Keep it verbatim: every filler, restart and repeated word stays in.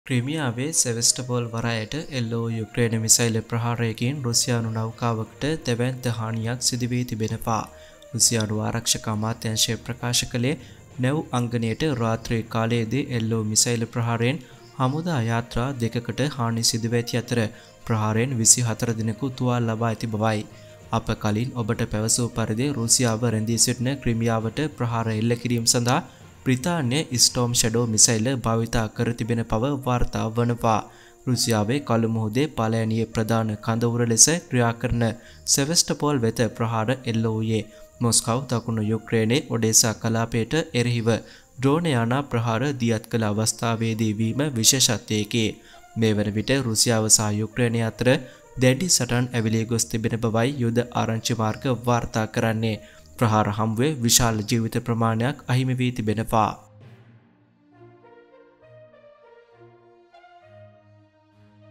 ක්‍රීමියාවේ සෙවස්ටපෝල් වරායට එල්ලෝ Ukraine missile ප්‍රහාරයකින් රුසියානු නෞකාවකට දැවැන්ත හානියක් සිදු වී තිබෙනවා. රුසියානු ආරක්ෂක අමාත්‍යාංශය ප්‍රකාශ කළේ නැව් අංගණයට රාත්‍රී කාලයේදී එල්ලෝ මිසයිල් ප්‍රහාරයෙන් හමුදා යාත්‍රා දෙකකට හානි සිදු වී ඇති අතර ප්‍රහාරයෙන් විසි හතර දිනක තුවාල ලබා ඇති බවයි. අප කලින් ඔබට පැවසූ පරිදි රුසියාව රැඳී සිටින ක්‍රීමියාවට ප්‍රහාර එල්ල කිරීම සඳහා බ්‍රිතාන්‍ය ස්ටෝම් ෂැඩෝ මිසයිල් භාවිතා කර තිබෙන බව වාර්තා වනවා. රුසියාවේ කළු මුහුදේ පළෑනියේ ප්‍රධාන කඳවුර ලෙස ක්‍රියා කරන සෙවස්ටපෝල් වෙත ප්‍රහාර එල්ල වූයේ මොස්කව් දකුණු යුක්‍රේනයේ ඔඩෙසා කලාපයට එරෙහිව ඩ්‍රෝන යාන ප්‍රහාර දියත් කළ අවස්ථාවේදී වීම විශේෂත්වයකි. මේ වන විට රුසියාව සහ යුක්‍රේනය අතර දැඩි සටන් ඇවිලී ගොස් තිබෙන බවයි යුද ආරංචි මාර්ග වාර්තා කරන්නේ. ප්‍රහාර හමුවේ විශාල ජීවිත ප්‍රමාණයක් අහිමි වී තිබෙනවා.